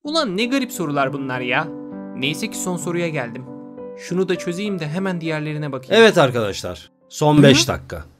Ulan ne garip sorular bunlar ya. Neyse ki son soruya geldim. Şunu da çözeyim de hemen diğerlerine bakayım. Evet arkadaşlar. Son 5 dakika.